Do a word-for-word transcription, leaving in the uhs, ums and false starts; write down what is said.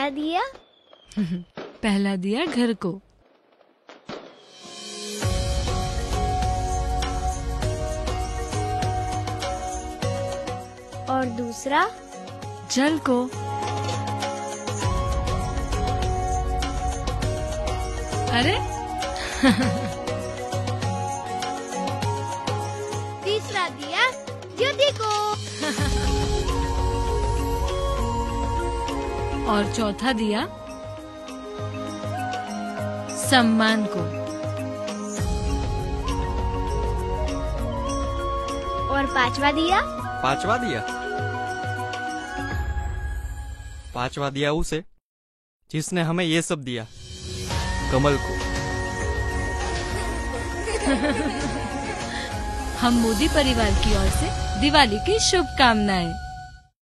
पहला दिया? पहला दिया घर को। और दूसरा? जल को। अरे तीसरा दिया ज्योति को। और चौथा दिया सम्मान को। और पांचवा दिया? पांचवा दिया पांचवा दिया उसे जिसने हमें ये सब दिया, कमल को। हम मोदी परिवार की ओर से दिवाली की शुभकामनाएं।